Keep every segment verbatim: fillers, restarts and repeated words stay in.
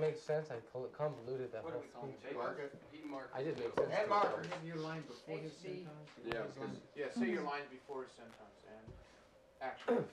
Makes sense. I convoluted that What whole do we call him? speech. Marker? He marker. I did make sense. Head to marker. it. Have your line before his sentence. Yeah, because, yeah, say your lines before his sentence and action.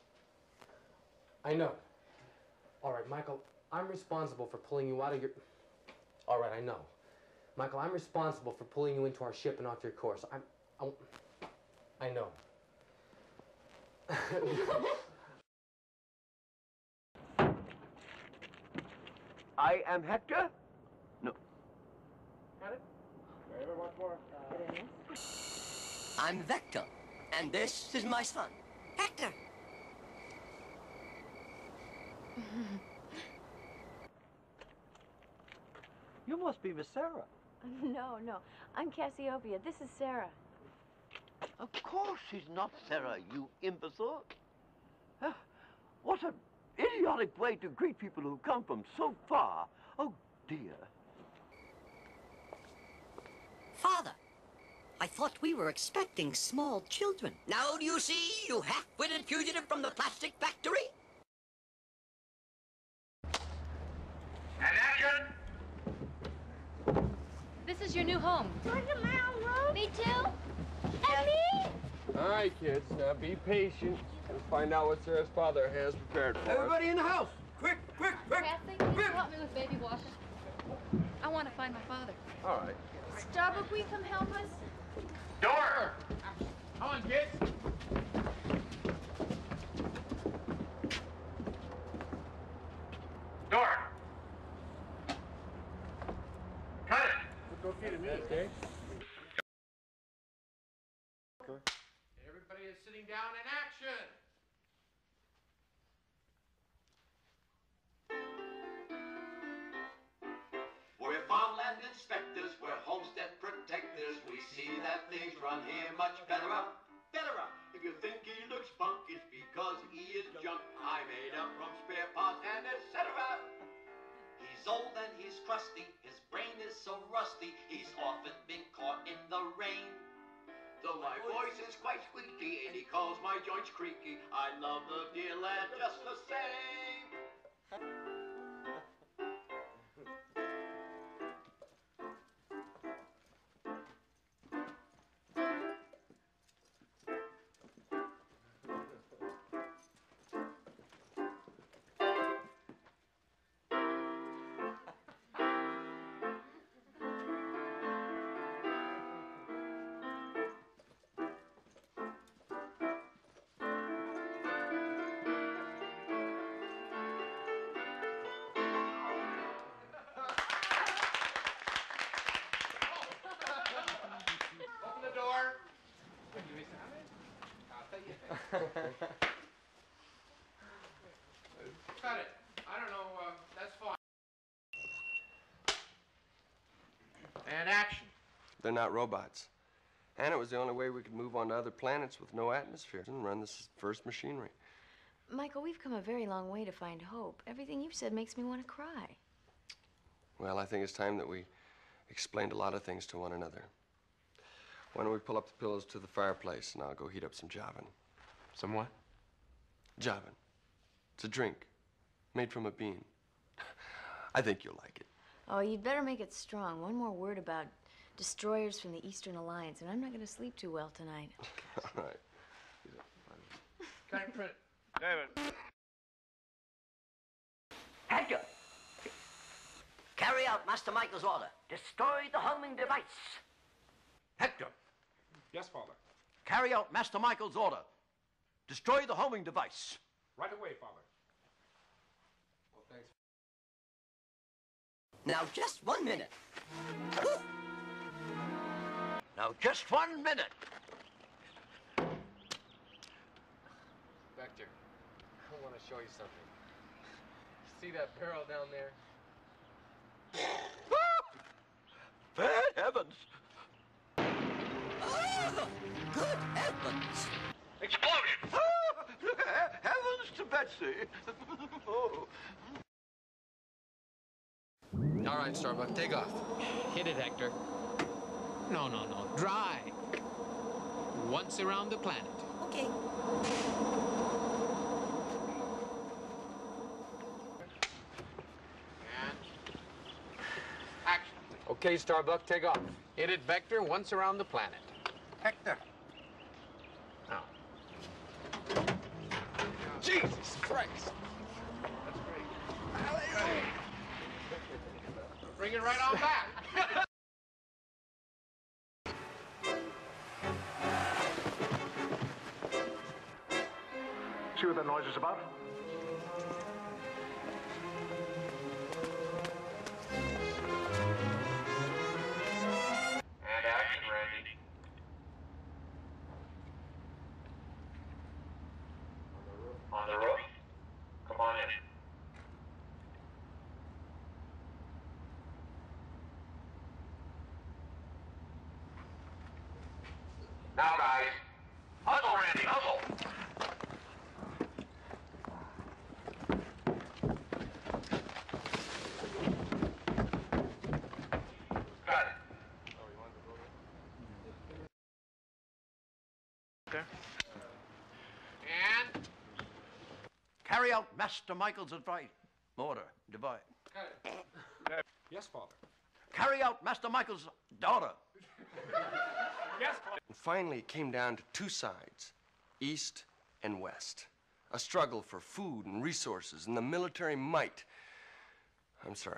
I know. All right, Michael, I'm responsible for pulling you out of your... All right, I know. Michael, I'm responsible for pulling you into our ship and off your course. I'm... I'm... I know. I am Hector? No. Got it? Wait, once more. I'm Vector, and this is my son, Hector. You must be Miss Sarah. No, no. I'm Cassiopeia. This is Sarah. Of course she's not Sarah, you imbecile. Uh, what an idiotic way to greet people who come from so far. Oh, dear. Father, I thought we were expecting small children. Now do you see, you half-witted fugitive from the plastic factory? And action! This is your new home. Me too? And me? All right, kids, now be patient. We'll find out what Sarah's father has prepared for Everybody in the house! Quick, quick, quick! Kathy, can you help me with baby washing? I want to find my father. us. All right. Starbuck, will you come help us? Door! Come on, kids. Door! Cut it! Go feed him, okay? Everybody is sitting down in action! We're farmland inspectors, we're homestead protectors. We see that things run here much better up, better up. If you think he looks punk, it's because he is junk. I made up from spare parts and et cetera. He's old and he's crusty, his brain is so rusty. He's often been caught in the rain. Though my voice is quite squeaky and he calls my joints creaky, I love the dear lad just the same. Open the door. Cut it. I don't know, uh, that's fine. And action. They're not robots. And it was the only way we could move on to other planets with no atmosphere and run this first machinery. Michael, we've come a very long way to find hope. Everything you've said makes me want to cry. Well, I think it's time that we explained a lot of things to one another. Why don't we pull up the pillows to the fireplace and I'll go heat up some javin. Some what? Javin. It's a drink made from a bean. I think you'll like it. Oh, you'd better make it strong. One more word about destroyers from the Eastern Alliance, and I'm not going to sleep too well tonight. All right. Can I print? David. Hector, carry out Master Michael's order. Destroy the homing device. Hector, Yes, Father. carry out Master Michael's order. Destroy the homing device. Right away, Father. Well, thanks. Now, just one minute. Now, just one minute. Vector, I want to show you something. See that barrel down there? Bad heavens. Oh, good heavens. Explosion! Heavens to Betsy. Oh. All right, Starbuck, take off. Hit it, Hector. No, no, no. Dry. Once around the planet. Okay. And Okay, Starbuck, take off. Hit it, Vector, once around the planet. Hector. Now. Jesus Christ. Bring it right on back. See what that noise is about? And action, Randy. On the roof? Come on in. Now, guys. Hustle, Randy, hustle. Cut it. And Carry out Master Michael's advice. Order, divide. Yes, Father. Carry out Master Michael's daughter. Yes, And finally, it came down to two sides, East and West. A struggle for food and resources and the military might. I'm sorry.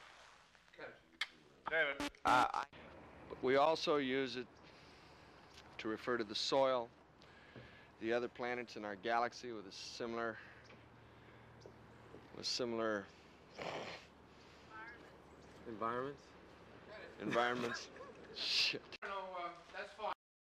David. Uh, I... But we also use it to refer to the soil, the other planets in our galaxy with a similar, with similar environments. Environments. Shit. no, uh, that's fine.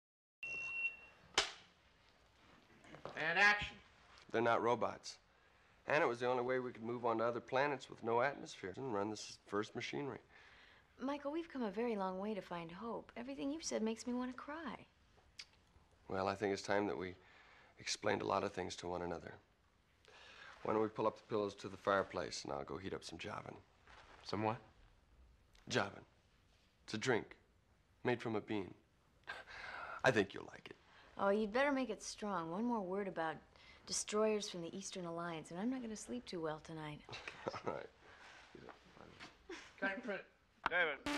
And action. They're not robots. And it was the only way we could move on to other planets with no atmospheres and run this first machinery. Michael, we've come a very long way to find hope. Everything you've said makes me want to cry. Well, I think it's time that we explained a lot of things to one another. Why don't we pull up the pillows to the fireplace and I'll go heat up some javin. Some what? Javin. It's a drink made from a bean. I think you'll like it. Oh, you'd better make it strong. One more word about destroyers from the Eastern Alliance, and I'm not going to sleep too well tonight. All right. Can I print it? David.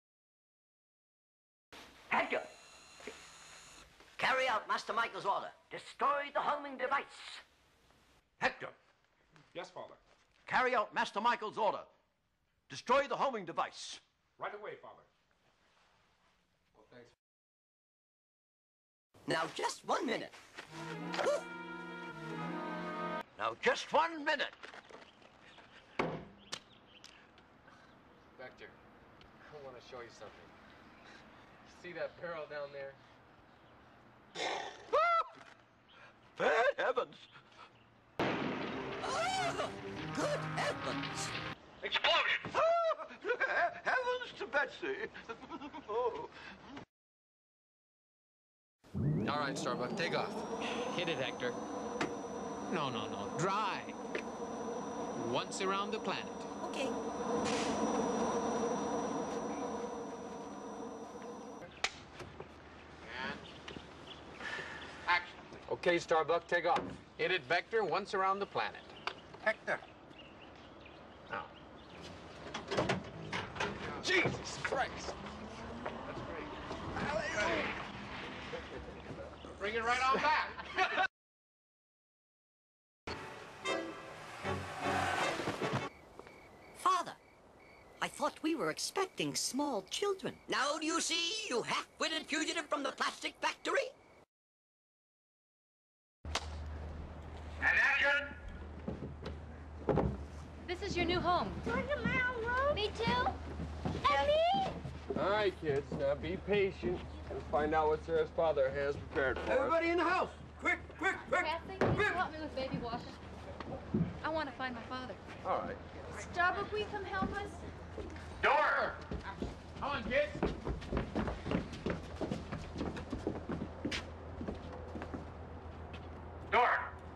Hector! Carry out Master Michael's order. Destroy the homing device. Hector, Yes, Father. carry out Master Michael's order. Destroy the homing device. Right away, Father. Now, just one minute. Now, just one minute. Vector, I want to show you something. See that barrel down there? Fair heavens. Oh, good heavens. Explosion! Heavens to Betsy. Oh. All right, Starbuck, take off. Hit it, Hector. No, no, no. Dry. Once around the planet. Okay. And action. Okay, Starbuck, take off. Hit it, Vector, once around the planet. Hector. Now. Jesus Christ. That's great. Bring it right on back. Father, I thought we were expecting small children. Now do you see, you half-witted fugitive from the plastic factory? And action! This is your new home. Me too? And me? All right, kids, now be patient and find out what Sarah's father has prepared for us. Everybody in the house. Quick, quick, quick. Kathy, can you help me with baby washing? I want to find my father. All right. Starbuck, will you come help us? Door! Come on, kids. Door!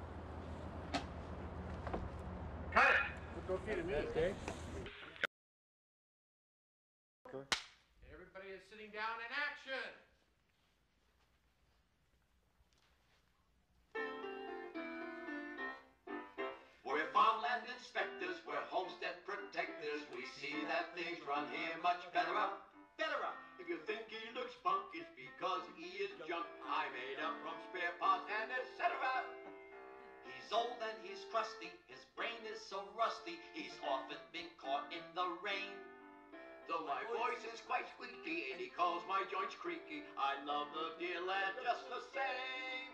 Cut it! Go feed him in, okay? Everybody is sitting down in action. We're farmland inspectors, we're homestead protectors. We see that things run run him much better up, better up. If you think he looks spunk, it's because he is junk. I made up from spare parts and et cetera. He's old and he's crusty, his brain is so rusty, he's often been caught in the rain. Though my voice is quite squeaky and he calls my joints creaky, I love the dear lad just the same.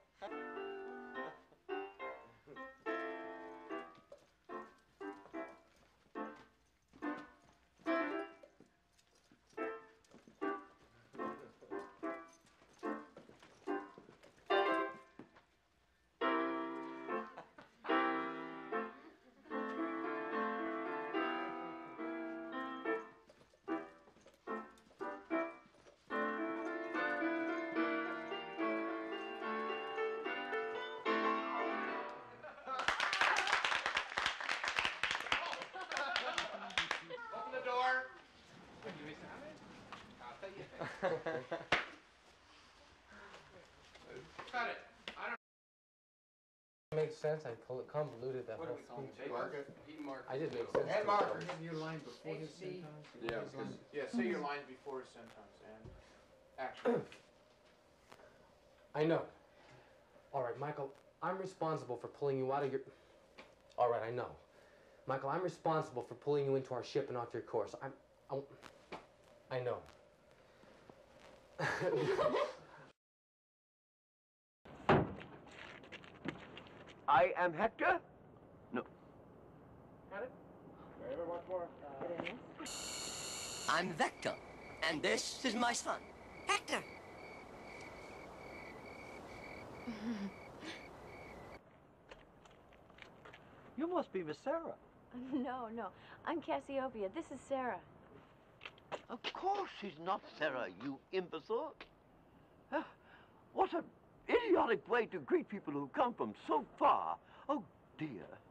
Open the door. I'll tell you. Cut it. I don't. Makes sense. I col- convoluted that What do whole we call speech. him? Mark? He marked. I did make sense. And to Mark. it. Give your line before his sentence. Yeah, His line- 'cause- Yeah, say your lines before his sentence and action. I know. All right, Michael, I'm responsible for pulling you out of your... All right, I know. Michael, I'm responsible for pulling you into our ship and off your course. I'm... I'm I know. I am Hector? No. Got it? Very much more. I'm Vector, and this is my son, Hector. You must be Miss Sarah. No, no. I'm Cassiopeia. This is Sarah. Of course she's not Sarah, you imbecile. Ah, what an idiotic way to greet people who come from so far. Oh, dear.